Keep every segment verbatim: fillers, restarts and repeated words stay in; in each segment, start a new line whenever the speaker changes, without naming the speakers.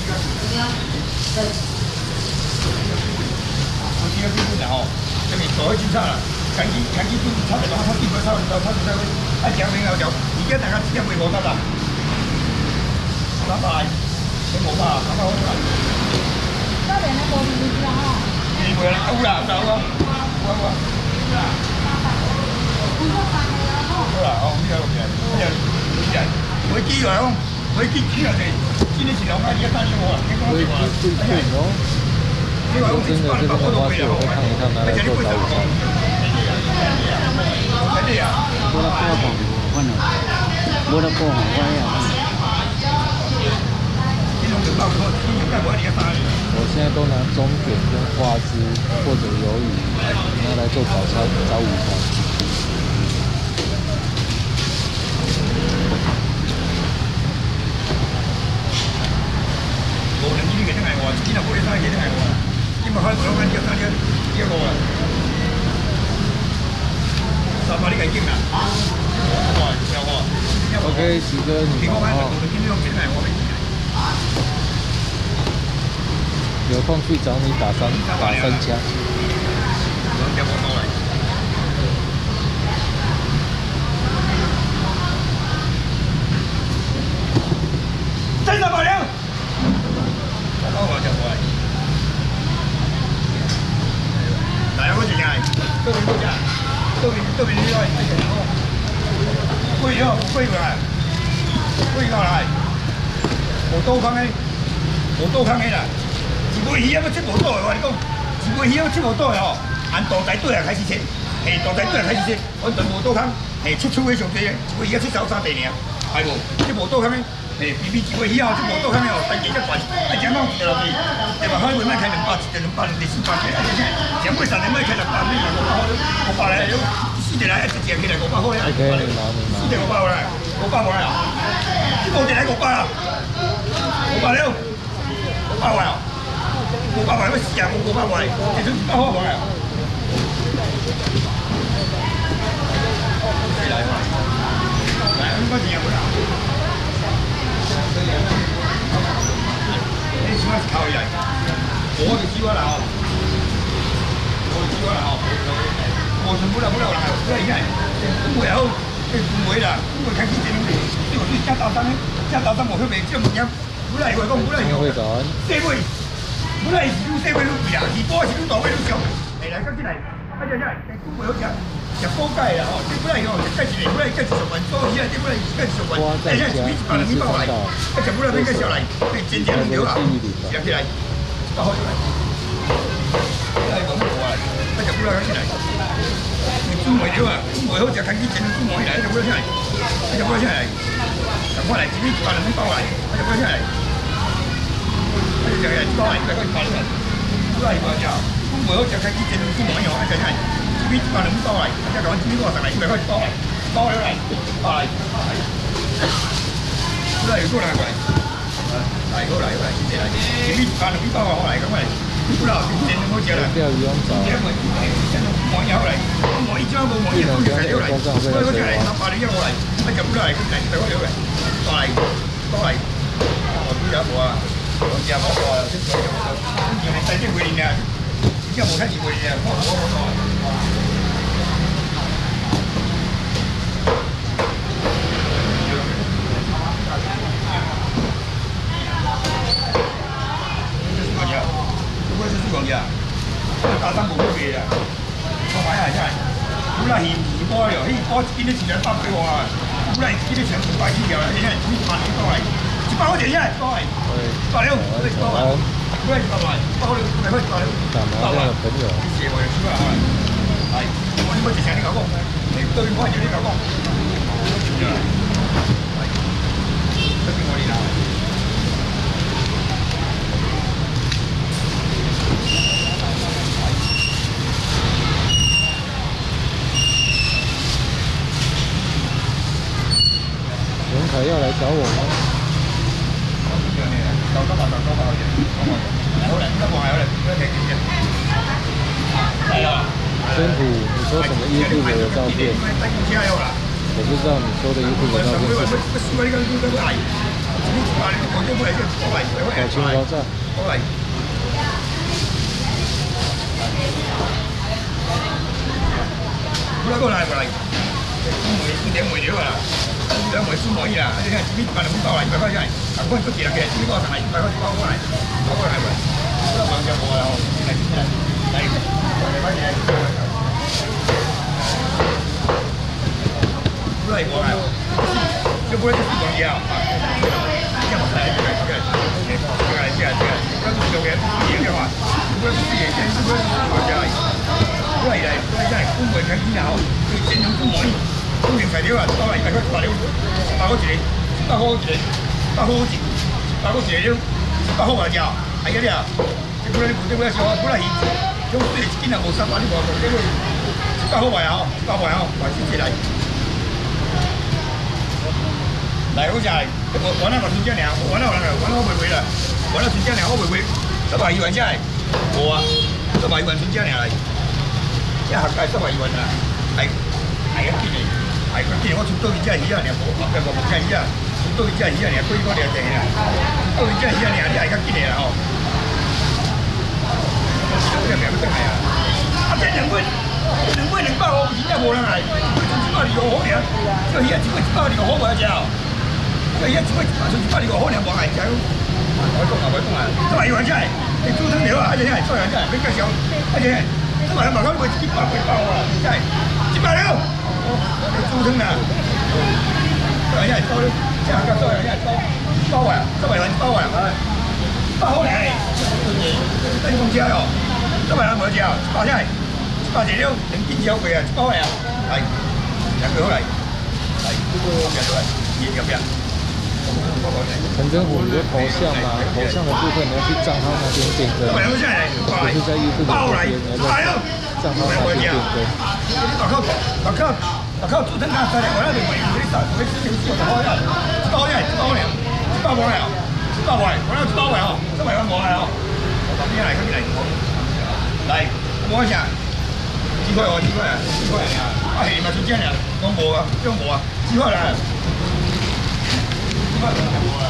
我今个基本上吼，这边做起炒啦，赶紧赶紧煮炒的话，炒几块炒，炒炒炒炒，爱吃面后就，而家大家一点袂无得啦。三百，你五百，三百好啦。
这边的无味道吼。
你袂啦，有啦，有啊，有啊。好啦，哦，你来落去，哎呀，你来，回机来哦，回机起来者，今日是两百二三十五啊，你讲对话，哎呀，你话我真的这边的话是我会看一看拿来做早午餐。
我来过红，我呢，我来过红，我呀。
我现在都拿中卷跟花枝或者鱿鱼拿来做早餐、早午餐。
无能你个真系我，你若冇你生嘢真系我，你咪开两間一間一一個啦。三百你計經啦，哇，有喎。
OK， 喜哥你好哦。有空去找你打三打三枪。
真三百兩。好我就過嚟。嚟我隻嘢，都邊都隻，都邊都邊呢個一隻好。貴咗，貴過嚟，貴過嚟。無刀坑嘅，無刀坑嘅啦。一尾魚啊，要出無刀嘅話，你講一尾魚要出無刀嘅吼，按大台對啊開始切，嘿，大台對啊開始切，我全無刀坑，嘿，切出嘅上濟嘅，一尾魚切手三地爾，係無？出無刀坑嘅。诶，比比一尾魚啊，即無刀坑嘅哦，單價較懸，啊，只攏掉落去，對吧？海味賣開兩百，一隻兩百，兩隻四百塊，啊，即係只尾三隻賣開六百，你五百塊，五百來，四隻來，一隻隻起來五百塊咧，四隻五百來，五百塊啊，呢五隻來五百啊，五百了，五百塊啊，五百塊乜事啊？五百塊，一隻一百塊啊。來來，五百錢啊，冇啦。你起碼是靠起來，我就起碼啦吼，我就起碼啦吼，我全部啦，不了啦，不了現在，不會好，不會啦，不會開始這種的，這個是假刀山的，假刀山我會賣這種物件，不來話講不來用，細尾，不來是愈細尾愈貴啦，是波是愈大尾愈俗，來來，趕緊來，快點來，不會好食。食锅雞啦吼，即本來吼食雞翅，本來雞翅上雲，多起來即本來雞翅上雲，而且一百兩米包來，一隻本來變個小來，變真正條啊，食起來，包好來，來講過來，一隻本來起來，你煮糜條啊，煮糜好食，看起真煮糜起來，一隻本來起來，一隻本來起來，咁過來，一米一百兩米包來，一隻本來起來，一隻隻包來，一隻個一百兩，本來一百隻，煮糜好食，看起真煮糜樣，一隻起來。一百兩包嚟，一講一百五十嚟，一百塊包嚟，包咗嚟，包嚟，都係過嚟過嚟，係過嚟過嚟，謝謝。一百兩包啊，好嚟咁嚟，不啦，真係好食啦。
釣魚用找。
真係真係冇嘢好嚟，冇一張冇冇嘢，都係好嚟，所以嗰隻嚟三百兩一過嚟，一就不啦嚟，嚟一百塊嚟，包嚟包嚟，我都有冇啊，我有冇啊，即係有冇？咁你細啲會練啊，而家冇睇住會練啊，我我我。打三無好嘅啦，我買下真係，本來魚魚波了，迄波見到前兩百幾喎啊，本來見到前兩百幾條啦，你睇一百幾多嚟，一百好似真係多嚟，一百了，一百萬，本來一百萬，一百好了，咪開一百了，一百萬，你寫我就輸啦，係，我呢個直情你講講，你對我係你講講，係，這邊我哋啦。
袁凯要来找我吗？
到今日就到後日，好嚟，得望係好嚟，都幾幾隻。係啊。
真普，你說什麼衣服的照片？我不知道你說的衣服的照片是什麼。
你一百零五点过来就过来，过来，
搞清搞在。
过来。过来过来过来，梅一点梅了啦，一点梅苏梅啦，啊你看一米八两包来一百块钱，啊我做几两个，一米八上来一百块包过来，包过来过来，不要忙着我了哦，来来来，来快点，不来我来，就不会就是光腰啊，这样来这个这个，这个这个这个，要是有人赢的话，不会是也先是不会是我家。过来来，过来来，公会开始后，佢整种公会，公明材料啊，包嚟大概一百了，一百個一個，一百個一個，一百個一，一百個一個了，一百個外交，係嗰啲啊，即係本來你冇得咩少啊，本來係，種水一斤啊冇三百，你話佢呢個一百個外啊，一百個外啊，外先至嚟，嚟好似係，我我那個新疆娘，我那個那個，我那個回回啦，我那新疆娘我回回，一百二萬真係，冇啊，一百二萬新疆娘嚟。一客界十萬元啊，係係啊，見你係佢見我出到去真係魚啊，你冇嘅冇真係魚啊，出到去真係魚啊，你貴過你正啊，出到去真係魚啊，你你係咁見你啦哦，呢個名都真係啊，啊這兩杯兩杯兩包我真係冇人嚟，一百二個好嘅，這個魚一杯一百二個好冇得食，這個魚一杯一百二個好兩冇嚟食，我講啊我講啊，十萬元真係，你煮湯料啊，而且係做人真係，你介紹，而且。一百兩百塊會一百塊包啊！真係一百了，你豬湯啊！真係包了，真係夠多人，真係包包完，一百元包完啊！包好嚟，等公車咯，一百元冇食，一百真係一百隻了，零點小貴啊，一包嚟啊！係，兩個好嚟，係，入咗嚟，入入。
陈政府你的头像啊，头像的部分你要去账号那边变更，不是在优酷那边，你要在账号那边变更。
我靠，我靠，我靠！主持人三两，我那边没没啥，没事情做，好呀，包呀，包呀，包包呀，包包，我那包呀哦，这百万包呀哦，我边来，边来，来，摸一下，几块哦，几块啊，几块啊，啊係咪出錢啊？我冇啊，都冇啊，幾塊啦？幾塊都冇啊。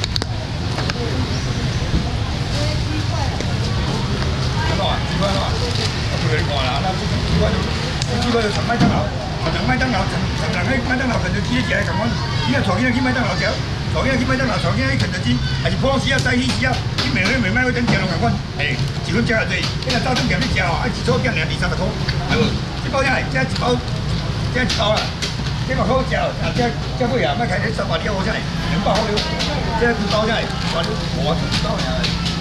幾啊？幾塊啊？我同你講啦，那幾塊就幾塊就長麥當勞，長麥當勞，長長人喺麥當勞肯德基食，咁講，依家坐緊去麥當勞食，坐緊去麥當勞，坐緊去肯德基，還是普通時啊、西起時啊，你每日每買嗰陣食兩萬塊，誒，一份食下濟，你若早餐店你食哦，一組點兩二三十塊，係無？一包仔，這一包，這一包啦。這個好食，啊！這這貴啊，乜睇你十八條好真係，兩百好了，這一包真係，哇！我一包呀，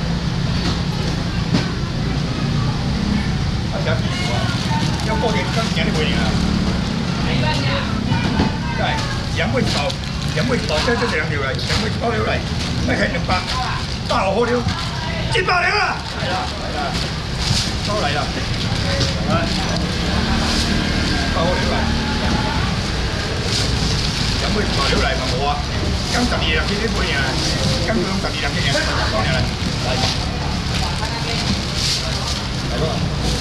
啊！食幾條啊？要過年剛年的過年啊！係，兩杯一包，兩杯一包，這這兩條嚟，兩杯一包了嚟，乜睇兩百，百好好了，一百了啦！係啦，係啦，都嚟啦，係，百好了嚟。有冇材料嚟咪冇啊？咁十二兩幾啲半嘢，咁兩十二兩幾嘢，當然啦，嚟，嚟喎，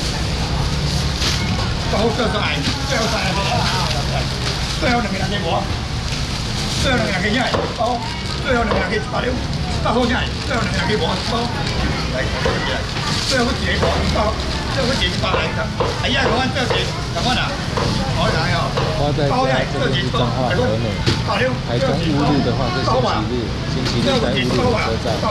都好最晒，最好晒啊！最後兩兩幾我，最後兩兩幾一係包，最後兩兩幾八料，八好真係，最後兩兩幾我包，嚟我啲嘢，最後嗰自己包包，最後嗰自己包嚟㗎，係啊，講緊最後自己咁樣啊！
花在家这个是彰化河美，台中乌日的话是星期日，星期日在乌日火车站。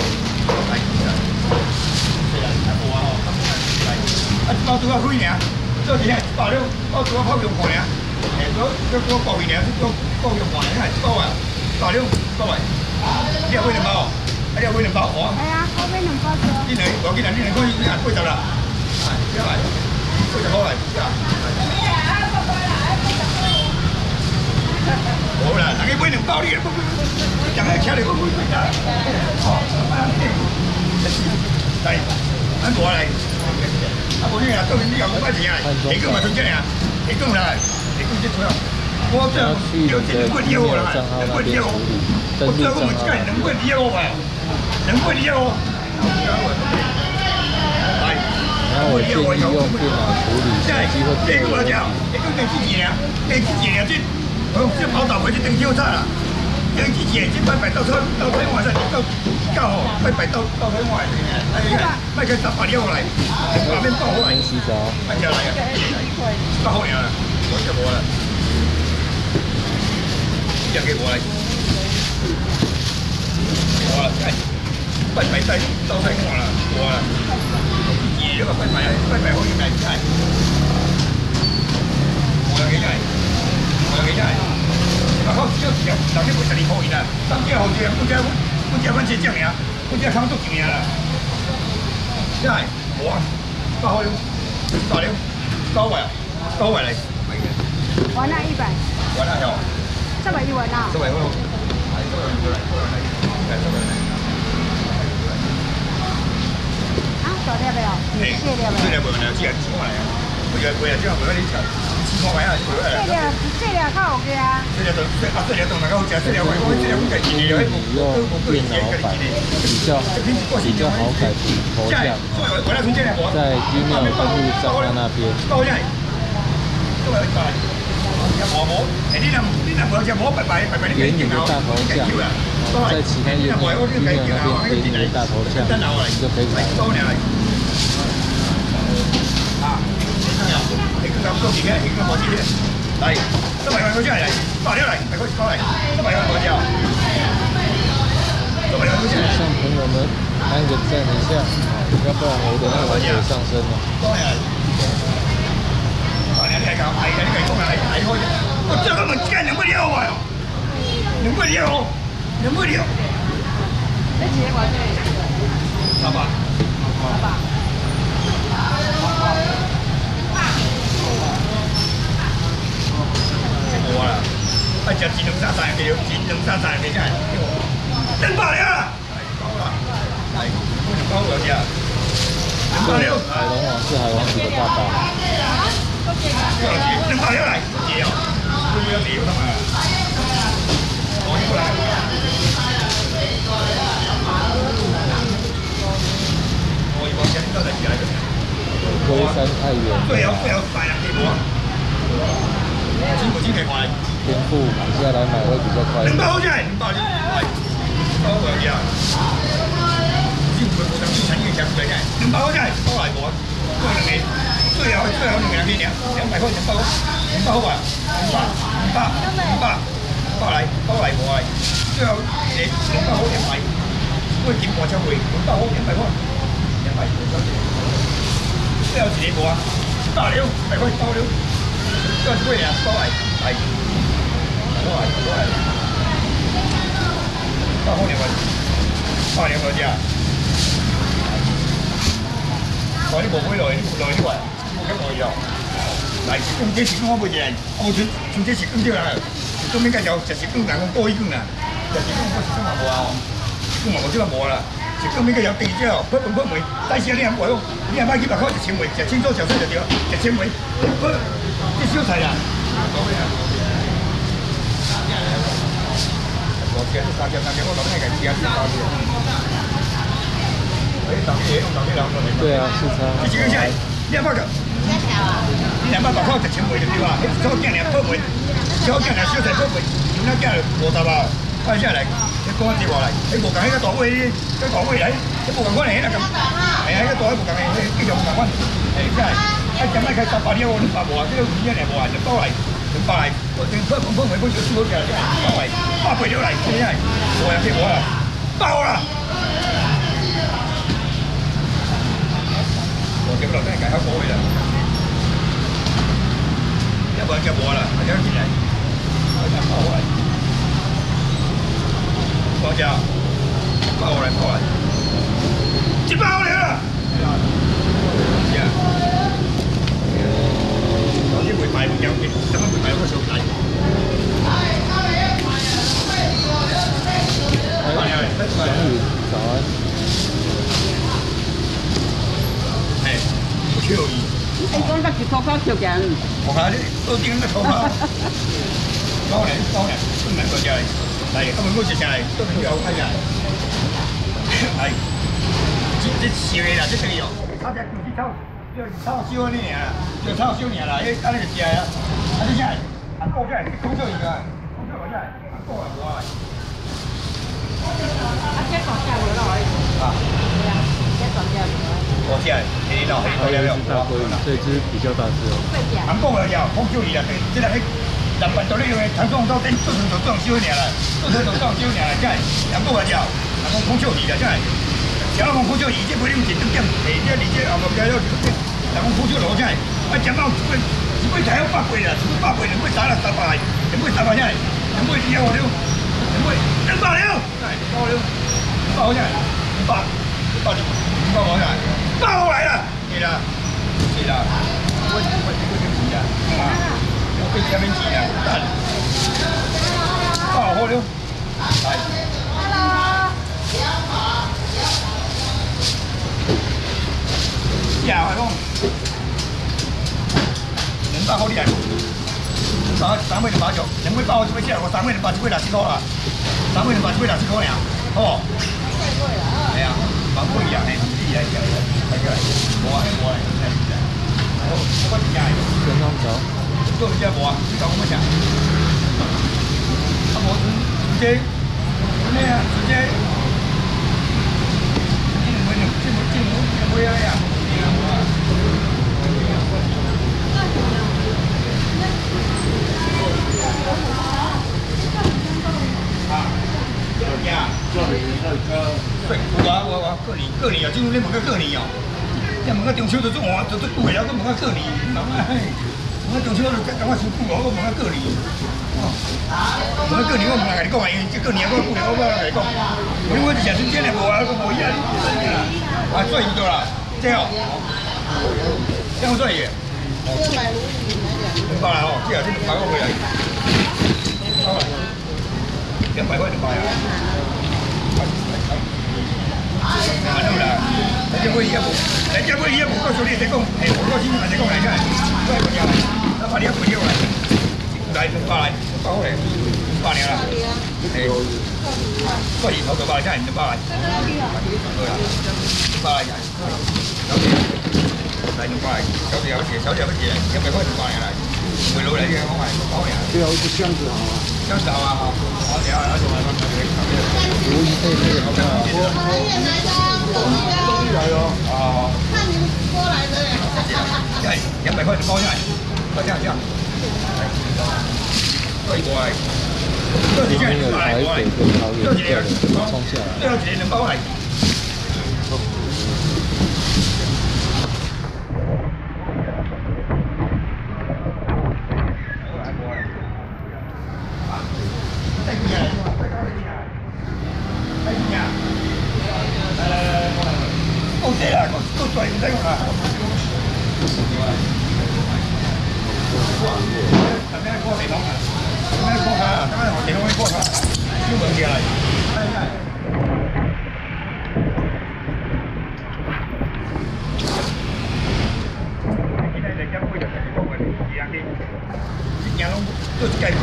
啊，包多少块呢？这几天包了，包多少泡用款呢？哎，多多多包一年，多包用款呢？包啊，包了，包完。你要几两包？啊，你要几两包？哦。
哎呀，我买两包多。
你两，我几两？你两块，你两八十啦。哎，这来，八十块来，这。好啦，人家買兩包你，人家請你個妹妹啦。哦，嚟，揾我嚟。啊，冇嘢啊，當然呢個冇乜錢啊，你今日出錢啊，你今日嚟，你今日出啊。我這有這能貴啲我啦，能貴啲我，我這個唔計能貴啲我吧，能貴啲我。嚟，
然后我建议用电脑处理手机或电脑。
你講你幾年啊？你幾年啊？這。我這跑道回去登記好差啦， 两支节，即拜拜到到到台湾才到到吼，拜拜到到台湾的，哎呀，卖个十八了来，八面包来，
洗澡，
大家来啊，八好年啦，我就无啦，一个无来，无啦，哎，拜拜到到台湾啦，无啦，节个拜拜拜拜好年来哎，无啦几来，无啦几来。啊，好少一条，六千八十二块银啦，三只好只，不只不只阮这酱尔，不只康足钱啦。真系，哇，八好了，八了，九百，九百嚟。
完了一百，
完了哟，
这百一完了。
这百块，係这百块嚟，係这百嚟。
啊，少啲未有？谢啲未？
这条袂呢，只係千塊嚟啊，不要不要，只係袂你食，千塊買啊，就會嚟。
这条这条较有嘅啊。
这条都啊，这条都能够食，这条我我这条我家己的，迄
你用电脑版比较比较好改图头像，在 Gmail 登录账号那边。点你的大头像，在其他页面 Gmail 那边点你的大头像，你就可以改。
啊，你咁咁多件嘅，你咁我知嘅，嚟，都係我真係嚟，八條嚟，係嗰過嚟，都係我知啊，都係我知。
向朋友们按个赞一下，要不然我的那个水上升了。
都係。啊，你係咁係嘅，你係講係係開嘅，我真係咁唔知兩個料啊，兩個料，兩個料。
你幾多錢？
十八。
十八。
冇啦，啊食一兩三三嘅，一兩三三嘅真係，兩百了啦，夠啦，係夠咗啫，兩百了。
海龙王是海王子的爸爸。
兩百了嚟，嘢哦，都要屌得嘛，我呢個嚟。我以前都係嚟嘅。
龜山太原。
最後最後大人地冇。真冇真係快。
天賦買下來買會比較快。
兩百好真係，兩百真係，多兩嘢啊！真唔會上邊產業食嘅真係，兩百好真係多嚟冇啊！多兩嘢，最後最後兩樣嘢兩兩百塊兩百好，兩百好啊！兩百兩百兩百，多嚟多嚟冇啊！最後你兩百好兩百，我點過出去兩百好兩百塊，兩百最後自己冇啊！多了，百塊多了。都係貴啊，都係係，都係都係，八好兩個，八兩個啫。我啲無買落去，落去啲話，冇咁耐咗。嚟咁幾時我冇嘢，我全全幾時咁啲啦，都應該有，就時咁但係多啲咁啦，就時咁我時咁話冇啊，咁我即係冇啦。食咁應該有地之後，不不不梅，但是你係冇，你係買幾百塊就千梅，就清楚就出就掉，就千梅，不。啲燒齊啦！我隻三隻三隻，我諗係計試下先包啲。誒，等啲嘢，等啲兩個嚟。
對啊，試餐。
你幾個錢？兩百個。你兩百八塊就千梅就對啦。你做幾兩百梅，做幾兩燒齊百梅，用兩幾五十啊？快啲嚟，你講一啲話嚟。你無共喺個檔位，個檔位嚟，你無共關係啦咁。係啊，個檔位無共係，繼續無共關。誒，真係。一隻咩佢十八條，我都發冇啊！呢度五一嚟冇啊，就多嚟，就八嚟，我正分分分每本要輸嗰隻，多嚟，八倍咗嚟，真係冇人識我啦，爆啦！我叫落真係計口過去啦，一個人就冇啦，一隻錢嚟，一隻爆嚟，多隻，爆嚟爆嚟，接爆嚟啦！有啲會賣有嘅，點解會賣嗰個數底？
小雨，早安。
係，超意。
你講得幾多塊條件？
我睇啲都點得錯啊！講嚟講嚟，都唔係個嘢嚟，係根本嗰隻就係都係有閪嘅，係，即即少嘢啦，即係有，他隻故事抽。就炒燒呢年啦，就炒燒年啦，誒，啱你就知啦，啊，你真係，啊，高真係，高咗而家，高咗我真係，高啊我啊。
啊，这大只无落去。
啊，
对啊，这大只无。
我只系黑老黑
还有
老了了，
一只大鲑鱼，这只比较大只哦。
对呀。
人讲了呀，讲究伊啦，这个迄南蛮道咧用的唐宋刀灯做成做装修尔啦，做成做装修尔啦，真系人讲了呀，人讲讲究伊啦，真系。只要讲讲究伊，这不啉一顿点，下这而且后面加了，人讲讲究罗真系，啊，食到一杯一杯才要百八啦，一杯百八，两杯三啦三百，两杯三百真系，两杯以后了，两杯两百了，真系够了，百好真系，百百百好真系，百好来啦，是啦，是啦，我我我我就是啊，啊，我被前面挤啦，蛋，百好了，来。呀，我讲，两百好厉害，三三尾两百九，两尾八好一尾只，我三尾两百一尾六十块啦，三尾两百一尾六十块尔，好。系啊，蛮贵呀，嘿，厉害厉害，快过来，无啊，无啊，厉害厉害，好，我真正的，
跟上走。
做一只无啊，你讲我啥？啊无直接，咩啊？直接，进门进进门进门进门呀！呀，对，有啊，我我过年过年哦，今你问个过年哦，你问个中秋就做换，就做久个了，佮问个过年，妈妈嘿，问个中秋就感觉伤久哦，佮问个过年，哦，问个过年我唔来甲你讲啊，因为这过年我过年我我来甲你讲，因为我是食新鲜的无啊，佮无伊啊，啊，做伊多啦，这哦，这样做伊，两百啦哦，这啊，这两百我回来，好啦，两百块两百啊。安尼啦，来这尾也无，来这尾也无告诉你在讲，嘿，我告诉你嘛在讲来个，快过来，咱把你不掉来，来两百来，两百好嘞，两百了啦，嘿，所以头个百来，两百来，两百来，来两百来，小姐小姐小姐不姐，一百块两百来，回路来嘅好卖，好呀，
对啊，就这样子好啊。
这样子好啊，好，好，等下要做完了，
如意配配，好不好？
终于来了。
啊。
看你们直播来的嘞。
对，两百块就包下来，包这样这样。对过来，这几件过来过来，这几件
冲下来，
这几件能包来。再过来，再高一点，再一点，来来来来，过来，够这啦，够够拽，唔使用啦。咁樣過地方啊，咁樣過下，咁樣地方過下，要兩嘢嚟。今日嚟一杯就係講嘅二廿幾，一日拢都計。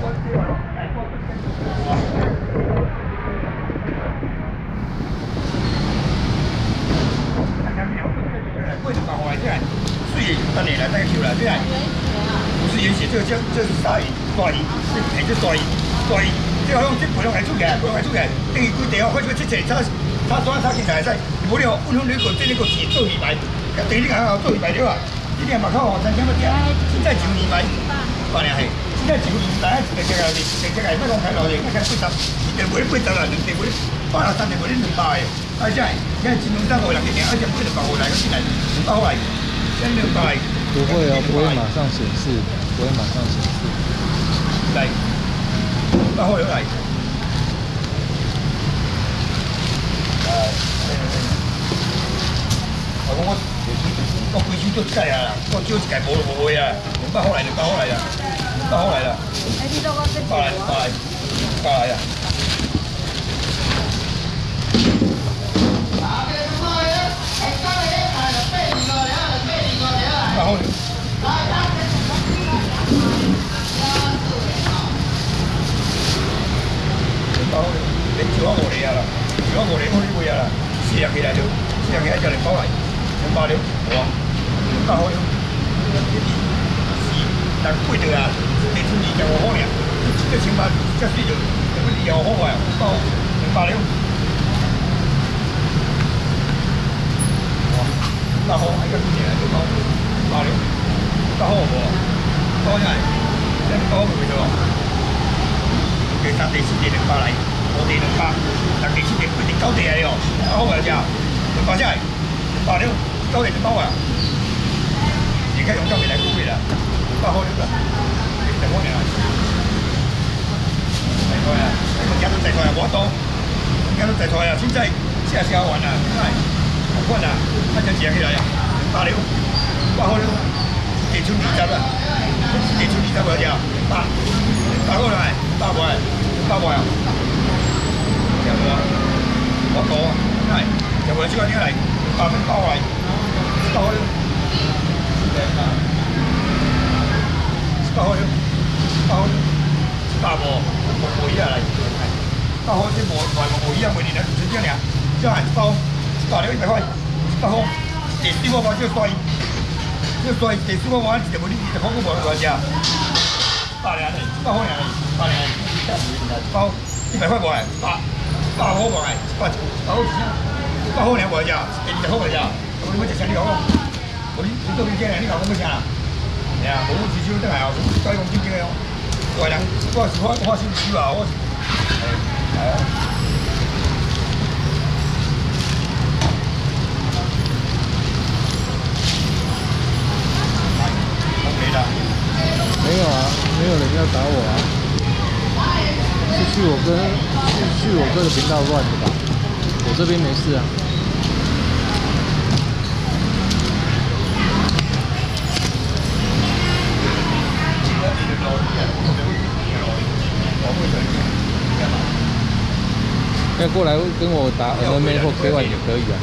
為什麼我係真係水等你來帶球啦？真係不是原血，這個叫這是鯊魚，大魚，這係只大魚，大魚，這好像這培養係出嘅，培養係出嘅，第二季地哦，開始出隻，差差轉差見才係使，冇了，溫風你個這呢個錢做二百，第二個做二百了啊，呢啲係麥口學生點乜嘢？現在就二百，八年係，現在就二百，一隻隻係，隻隻係不講睇落嚟，一隻八十，一隻每八十啦，兩隻每八十三隻每兩百嘅。啊，真係，因為前兩三個人嘅嘢，一隻每兩百個嚟，嗰啲嚟兩百個嚟，一兩百。
不會哦，不會馬上顯示，不會馬上顯示。
嚟，兩百個嚟。我講我我幾錢都計啊，我少一計冇就冇啊，兩百個嚟，兩百個嚟啊，兩百個嚟啦，兩百嚟，兩百嚟，兩百嚟啊。然後，然後你照我嚟啊啦，照我嚟我呢會啊啦，四廿幾嚟了，四廿幾一隻嚟包嚟，兩百了，哇，兩百好了，呢啲是但貴啲啊，你中意就我好咧，即係千八即係需要，如果你又好啊，包兩百八六。哇，大号还跟住你，都高八六，大号无，高起来，这高唔会错。其實第四地兩百嚟，我哋兩百，但第四地佢哋九地嚟哦，大號嚟只，兩百只係，八六九地就包啊。而家用金嚟嚟估嘅啦，大號呢個，第五年啊，大概啊，而家都大概啊，我當，而家都大概啊，現在現在燒完啦，係，好困啊，一隻隻起來啊，八六，八號呢，地出二十啦，地出二十嗰隻，八。八個嚟，八個嚟，八個啊！有冇啊？我講啊，係有冇呢個點嚟？八分包嚟，八個，八個，八個，八個，木梅啊嚟，八個即木木木梅啊，每年啊做幾年？即係包八兩一百塊，八個，第四個包就衰，就衰，第四個包就冇呢啲，好過冇多隻。八兩嚟，八好兩嚟，八兩嚟，包一百塊冇嚟，八八好冇嚟，八八好八好兩冇嚟咋，第二好嚟咋，我哋乜只食呢個？我哋你都唔驚啊？呢個我乜食啊？係啊，冇至少都係啊，再用啲嘅咯。外人我是我我先少啊，我係係啊。OK 啦。
没有啊，没有人要打我啊，是去我哥是去我哥的频道乱的吧？我这边没事啊。要过来跟我打 M M A 或 K 一 也可以啊。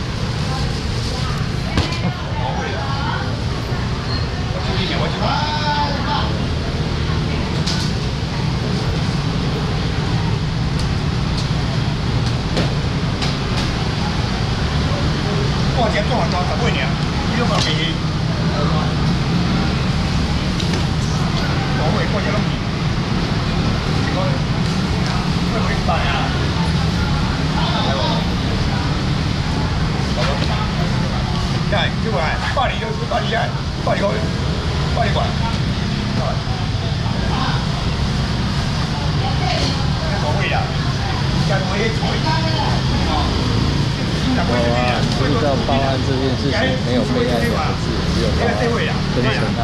我前做完到十幾年，呢個冇脾氣。我會過隻窿，應該會唔會大啊？係喎，好咯。真係，因為八年都八年真係，八年開，八年過。冇會啦，真係會會。我
啊，知道报案这件事情没有备案两个字，只有报案跟承案。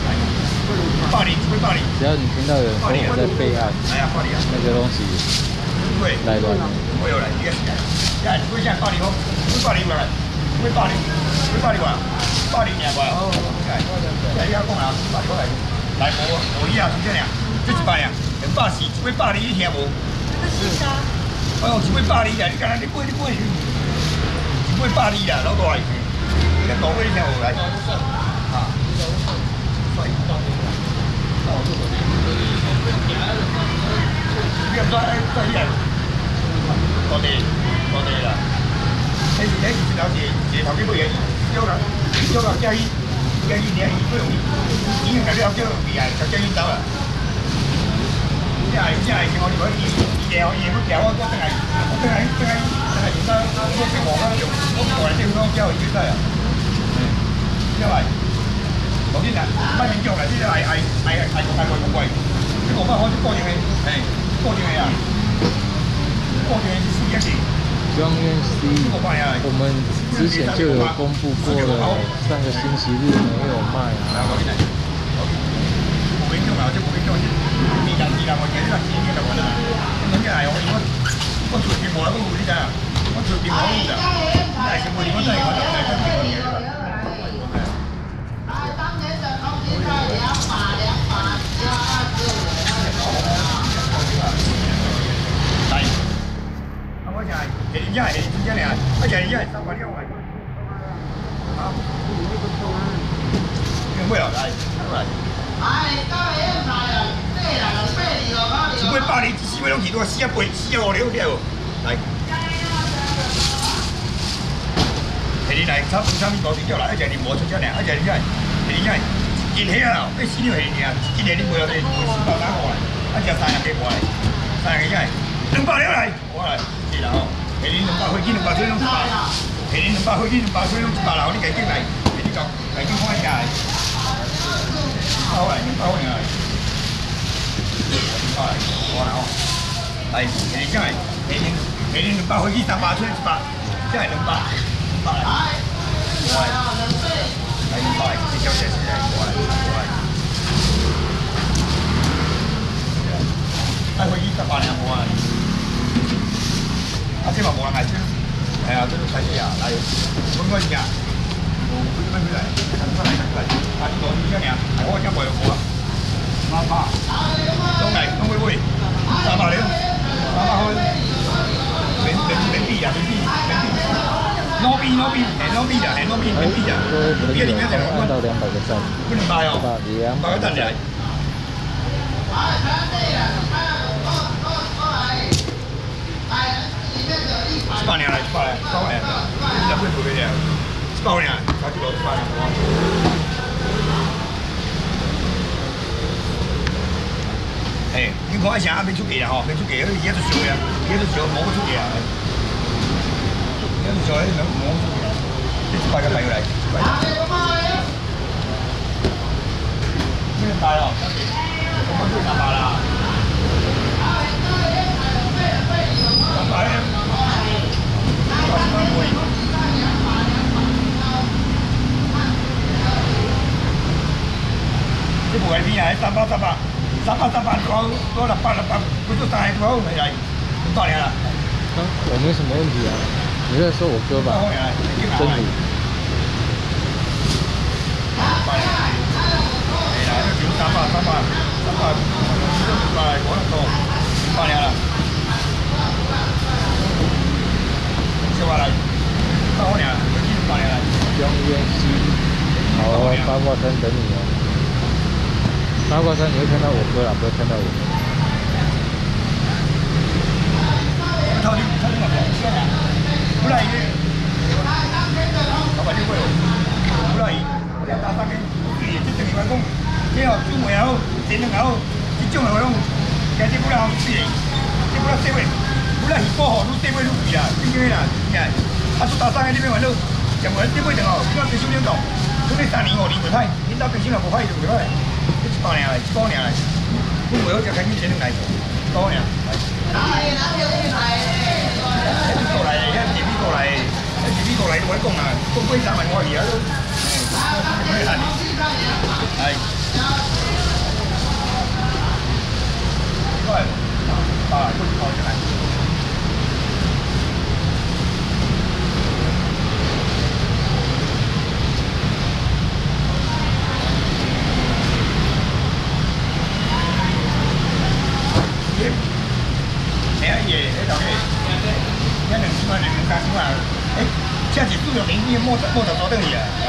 只要你听到有人说我在备案，那个东西来乱。
我有来，你看，现在会现在八零后，会八零过来，会八零，会八零过来，八零年过来。哦，现在你要讲啊，八零过来，来我我一下出现了，这一百呀，八四，会八零一听无？是啊。哦，一会八零呀，你看你过你过。會巴黎啦，攞過嚟。而家講嗰啲聽冇嚟。啊。呢個都係都係人。多啲，多啲啦。你你有時時頭幾個嘢，燒啦，燒啦，加煙，加煙你係不容易，煙係都有燒味啊，就加煙走啦。即係即係我哋嗰啲嘢，我嘢都掉啊，都真係，真係真係真係而家嗰啲黃啊，用黃嚟蒸湯之後已經真係，因為頭先啊，乜嘢醬嚟先係係係係係外國貴，啲黃花開始多樣嘢，係多樣嘢啊，多樣嘢是一件。
中院 C， 我们之前就有公布过了，上个星期日没有卖啊。
冇影響啊，即係冇影響先。二人二人我嘢呢個錢嘅就揾啦。咁即係我我我隨便冇啦，嗰個呢咋？我隨便冇啦咋？係全部點樣都係我哋係跟住嘅嘢啦。係。咁我就係其實一係一嚟啊，一係一係三個呢個位。啊。咩啊？係。哎，今日一賣啊，即係嗱，飛嚟個嗰個。四百八你四百兩幾多？四一倍，四一五兩幾喎？嚟。係你嚟差唔差呢個點咗啦？一隻你冇出出嚟，一隻你係你係見起啊！你四條係你啊，見起你冇有你冇四百單過嚟，一隻三廿幾過嚟，三廿幾真係。 两百了来，我来，是啦吼。下年两百飞机，两百水拢一百。下年两百飞机，两百水拢一百啦，你家紧来，家紧讲，家紧看一下。好来，两百块来。好来，我来吼。来，下年这样，下年下年两百飞机，三百水一百，这样两百，两百来。我来，来两百，这小姐是来，我来，我来。哎，飞机十八两我来。啊，这嘛无人来，这，哎呀，这都开始啊，来，分个钱，我分分来，看出来，看出来，啊，你多少钱？哎，我讲袂有啊，三百，拢来，拢会买，三百了，三百块，免免免币啊，免币，免币，老币老币，系老币啊，系老币，免币啊，币里面怎么
按到两百个赞，
不能买哦，
两
百个赞来。一百年来，一百来，一百年，你两岁多岁了？一百年，差几多？一百年，我。嘿，你看一下，没出价啦吼，没出价，迄也都少呀，也都少，冇出价啊。也都少，迄两冇出价，这一百个买过来，一百。你大哦，我们最大把啦。三百。这部 I P 啊，三百三百，三百三百多多六百六百，不就三百多回来，多少年了？
啊，我没什么问题啊，你在说我哥吧？真理。哎呀，这就三百三百三百，六百多多，多少年了？几万来？八万年，有几八年了？ 永远西，好，八卦山等你哦。八卦山你会看到我哥啦，不会看到我。
头你头你嘛讲先啊，不来伊，老板就会哦，不来伊，我两大三个，伊即等于话讲，这哦煮糜也好，煎蛋也好，这种的话拢，家己不来好吃的，这不来细尾，不来鱼煲吼，愈细尾愈贵啦，真正啦，真正。啊，出大山的你别玩了，上回这尾等哦，你看冰箱冷冻，这里三年五年袂歹，恁兜冰箱也无歹就袂歹，这一百年来，一百年来，我袂好食赶紧煎蛋来，一百年来。哎，哪有你来嘞？这过来的，这地米过来的，这地米过来，我讲啊，讲几三万块去啊都，哎，厉害，哎，快，啊，过去跑进来。哎呀，也那条个，那两千块，两三千块，哎，下起住了邻居莫莫找找等你啊，哎，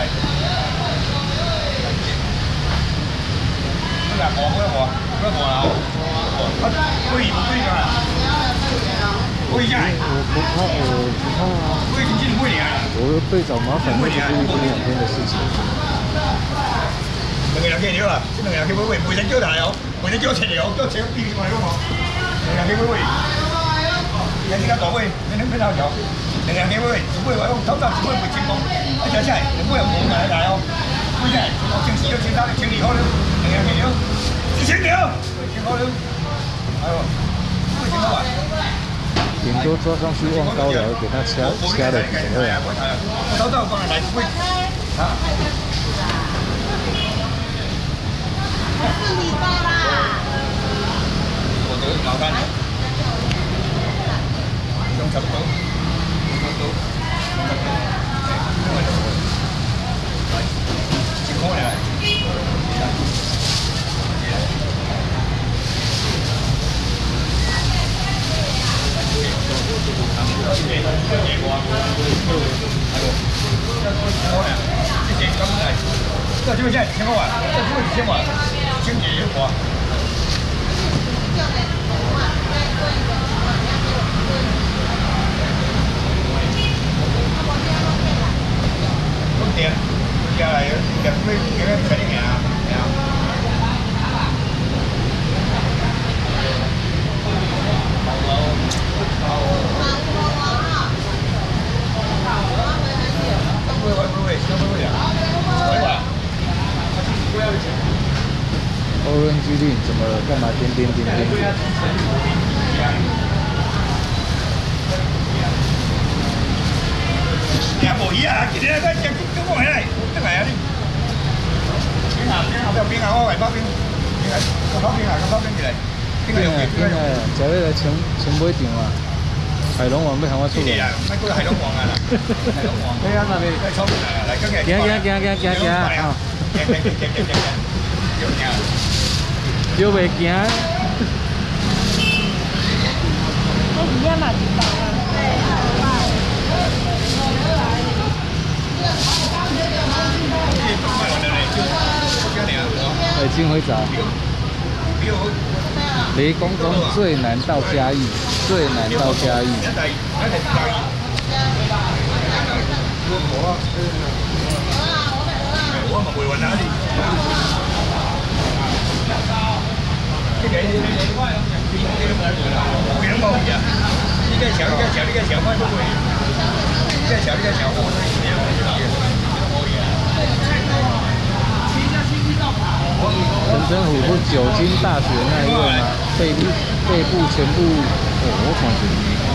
不啦，无不要无，不要无啦，啊，贵不贵个？贵一下。
我不怕，我不怕啊。
贵经济贵点啊。
我对找麻烦，那是一天两天的事情。
两个人去了啦，这两个人去买买，袂使叫来哦，袂使叫钱的哦，叫钱比你买好无？两个人去买买。人家大尾，你能看到条？两个人去买，一尾我讲头早一尾袂成功，啊，吃起来两尾又无来来哦，买起来千四了、千三了、千二好了，两个人去了，一千条，一千好了，哎呦，一千多万。
顶多抓上去望高了，给他掐掐的怎么样？
我头早讲来买，啊。
四米八啦。
我得老干。用差不多，差不多，差不多，来，几块呢？这就现在几千万，这就几千万，经济也好。对，接下来有有会有点可怜啊，哎呀。好，
居令，怎么了？干嘛点点点点点？
也无伊啊，今日咱只中国来，真系啊你。冰啊冰啊，不要冰啊，我来包冰。冰啊，我包冰啊，我包冰起来。冰啊，
冰啊，食要来冲冲买场啊！海龙王要喊我出来。
啊，卖过海龙王啊啦。海龙王。对啊，那边在冲啊，来今日。
行行行行行行啊！
行行行行行行。又行。
又袂行。
那一样嘛，就包啊。对，好吧。
哎，金辉早。雷公公最难到嘉义，最难到嘉义。
我嘛袂完哪里？这个这个，有人冇去啊？你个小，你个小，你个小，我不会。你个小，你个小，我不会。
陈真虎不久经大学那一位吗？背部背部全部，哦，我看是。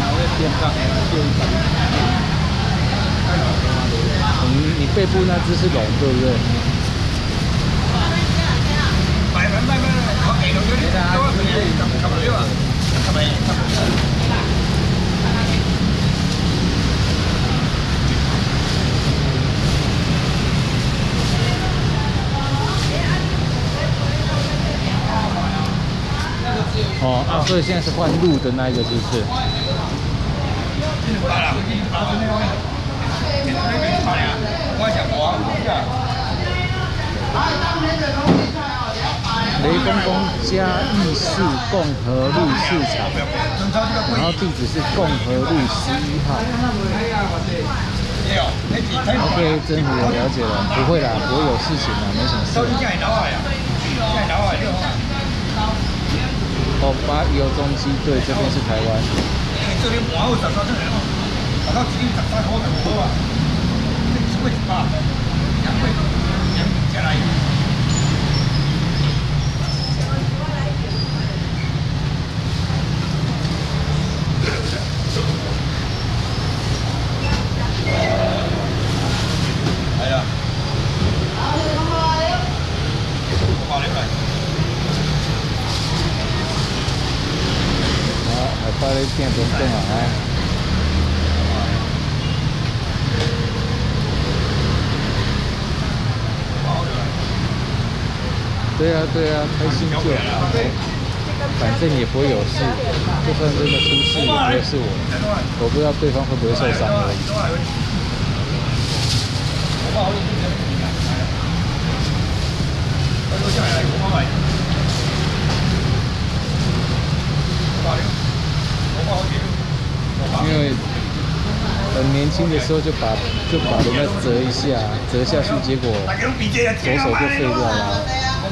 嗯，你背部那只是龙，对不对？
买买买买，我给了你，我给你，干嘛了？干嘛？干嘛？
哦啊，所以现在是换路的那一个，是不是？雷公公嘉义市共和路市场，然后地址是共和路十一号。OK， 真虎了解了，不会啦，不会有事情啦，没什么事。哦，八一中基，对，这边是台湾。这边盘有十三块哦，十到一十三块就好啊。你一块一百，两块两下来。来呀！我包你来。把你变成这样啊！对啊对啊，开心就好，反正也不会有事，就算真的出事也不会是我，我不知道对方会不会受伤而已。因为很年轻的时候就把就把人家折一下，折下去，结果左手就废掉了。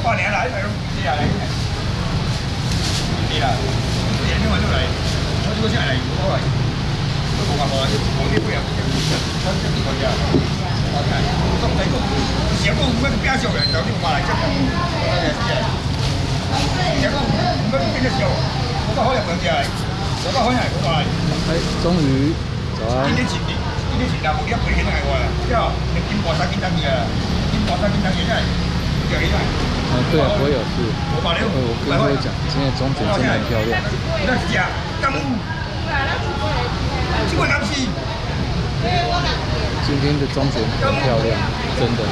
哎，终于，早安。今天前今天前两部一赔起来我啦，之后你金盘三斤等去啊，金盘三斤等去真系掉起来。嗯，对啊，不会有事。我把你，我跟各位讲，今天中卷真的很漂亮。那是假，干物。这个东西。今天的中卷很漂亮，真的。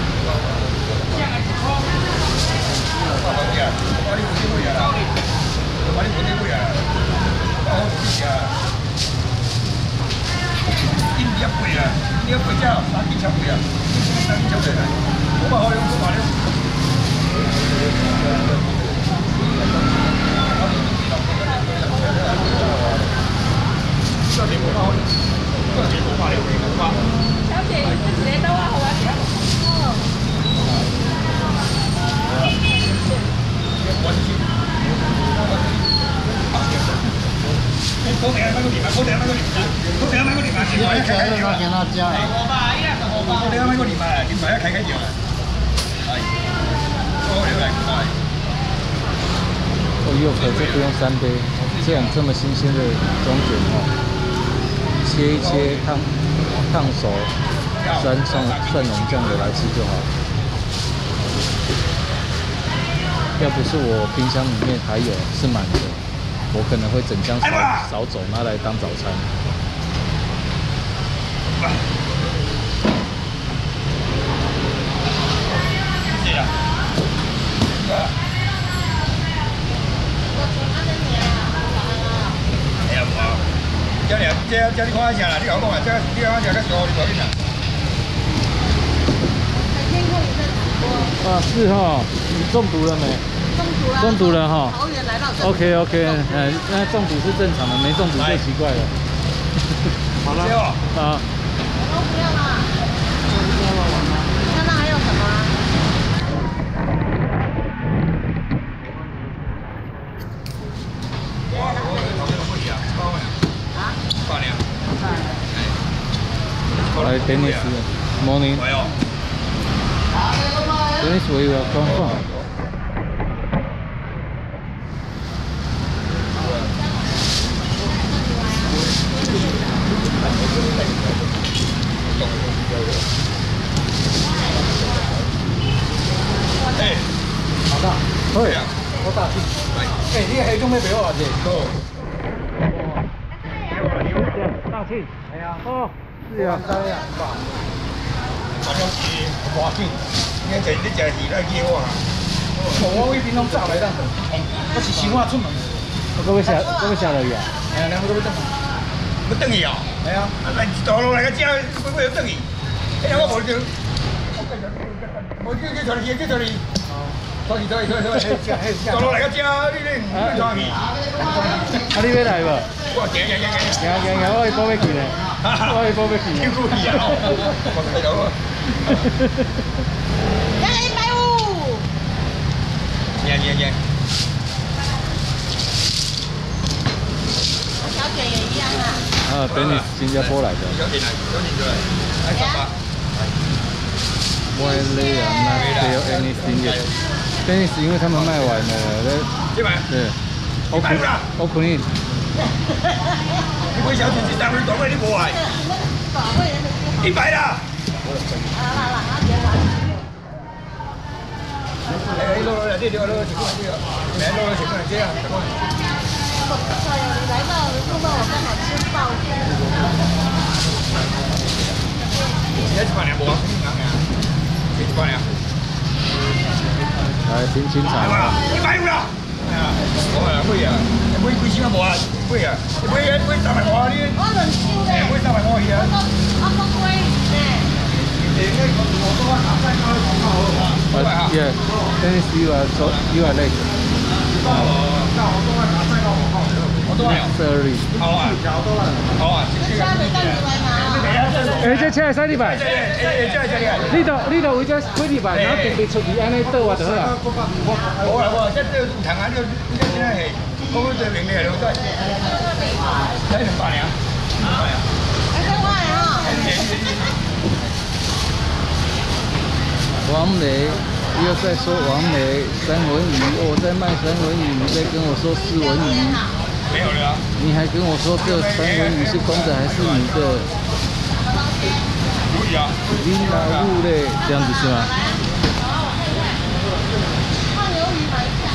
我把你，我把你补进去啊！我把你补进去啊！我补进去啊！一米一倍啊！你一倍之後三千七倍啊！三千七倍啊！我把好用，我把你。這邊我把好用，這邊我把你，我把。小姐，你寫到啊？好啊，寫。我去。高點那個點啊，高點那個點啊，高點那個點啊，點解開開掉啊？高點那個點啊，點解開開掉啊？係，高點嚟，係。
哦，又可这不用三杯，这种这么新鲜的中卷哦，切一切烫烫熟，沾上蒜蓉酱油来吃就好了。要不是我冰箱里面还有是满的，我可能会整箱扫扫走拿来当早餐。
谢了。哎呀，无啊！这里这这你看下啦，你甲我讲啊，这你看下较烧，你搞紧啦。
天空也在直播。
啊，是哈，你中毒了没？
中毒了。
中毒了哈。
桃园来到这里。
OK OK， 嗯，那中毒是正常的，没中毒最奇怪了。
好了。
啊。
我都不要啦。看那还有什么？
来 Dennis morning Dennis where you are come from?
Hey,
好大，对啊，好大只。哎，你还种咩俾我啊？姐，大庆，系啊，哦，是啊，係啊，
大家是花錢，你食你食魚來叫我啊！
我嗰邊攏炸來啦，我是想我出門。
我嗰個下，嗰個下落雨啊？
係啊，兩個都要等。
要等伊哦？係啊，來大路來個只，不過要等伊。哎呀，我無叫，我叫叫出嚟，叫出嚟。出去出去出去出去，大路來個只，你你唔要出去。
啊，你要來無？
我行行行行。
行行行，我去補俾佢咧，我去補俾佢。
超過二啊！我睇到啊。
一人一百五。
贏贏贏！
小卷也一样啊。
啊，Dennis 新加坡來的。
小點來，小點出來，來十八。
Why they are not sell anything yet? Dennis 因為他們賣完了，
幾萬？
對。我肯，我肯定。
你買小卷是三分多位，你無愛。一百啦。
来来来，阿姐来。
哎，你攞攞啲，你攞攞幾個啲啊？你攞攞幾個啲啊？
哎呦，你来到弄到我刚好吃爆。
而家一百兩冇啊？一百兩。
來聽清楚。
一百五啦。係啊，我係貴啊，貴貴錢都冇啊，貴啊，貴貴三萬五啊啲。
我輪燒嘅。
貴三萬五去啊。
我講貴呢。
Uh, yeah, Dennis, you are so you are late. Sorry.
好啊，好啊。
下面等住來嘛。
誒，這車係洗禮拜。
誒誒，這係這裡。
呢度呢度會將洗禮拜，然後特別出去安尼倒啊就好啦。
我啊我即係有糖啊，呢個呢個真係，嗰個最明嘅係老細。睇兩百兩。
還真快哈。
王雷又在說王雷三文魚，我在賣三文魚，你在跟我說四文魚，
沒有了。
你還跟我說這三文魚是公的還是女的？
可以啊。
你哪路嘞？這樣子是嗎？
放魷魚買一下。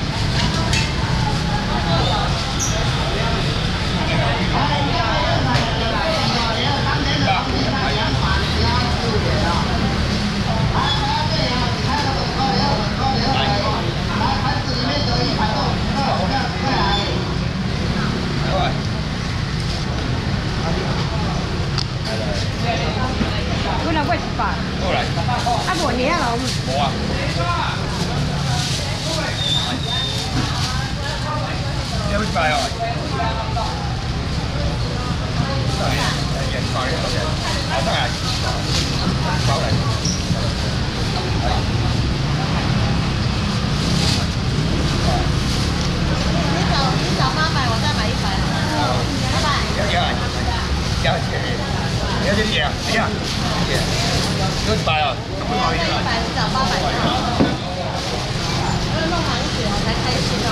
我來喂飯。
過來。
啊，無嘢啊，老。
冇啊。有冇快啊？得嘅，人快嘅，得嘅，得嘅，包嚟。
你找你找八百，我再買一百。八百。
有有有有有啲嘢啊！哎呀，有一百啊！
一百，你找八百。我弄好一點。 才开心哦。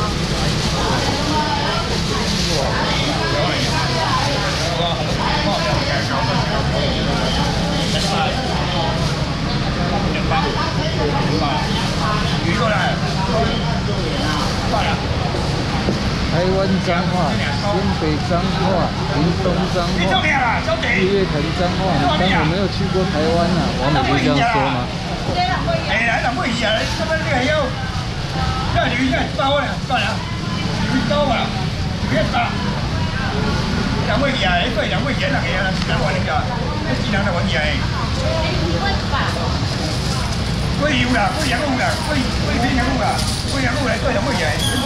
鱼过来，过来。
台湾彰化、新北彰化、屏东彰化、日月潭彰化。当我没有去过台湾啊，王美不是这样说吗？
哎，来两位鱼啊，这边你还要，要鱼呢，包了，算了，鱼包了，别打。两位鱼啊，对，两位鱼那个啊，两位人家，那几两的玩鱼啊？
会吧？
贵有啦，贵羊肉啦，贵贵平羊肉啦，贵羊肉来对两位鱼，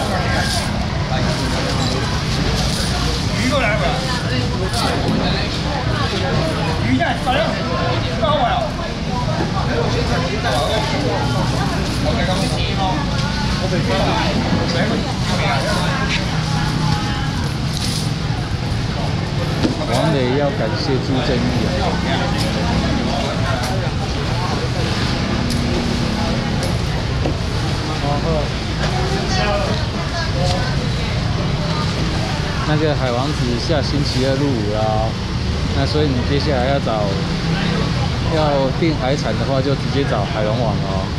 鱼过来了。鱼呢？包了，包了。
王磊要感谢朱正义啊！然后那个海王子下星期二入伍啦，那所以你接下来要找要订海产的话，就直接找海龙王哦。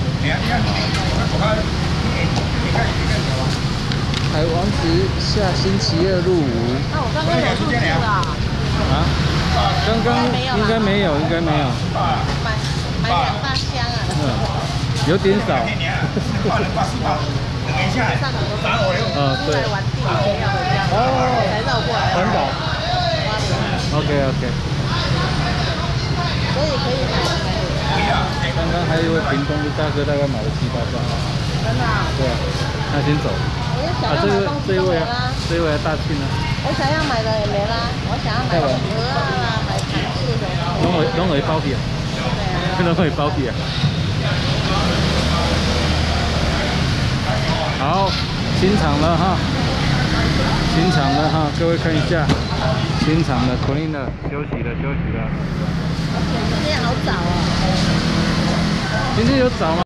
海王子下星期二入伍。
那我刚刚有入住了。
啊？刚刚应该没有，应该没有。
买买两大箱啊。
嗯，有点少。嗯，对。
玩地要回家。哦。才绕过来。
环岛。OK OK。
所以可以买。
刚刚还有一位屏东的大哥，大概买了七八张。
真的？
对啊，那先走。啊，这位这位啊，这位大庆呢？
我想要买的也没啦，我想要买鹅啊，买螃蟹的。
拢会拢会包皮啊？对啊，拢会包皮啊。好，清场了哈，清场了哈，各位看一下，清场了 ，clean 了，休息了，休息了。
今天好早哦。
今天有早吗？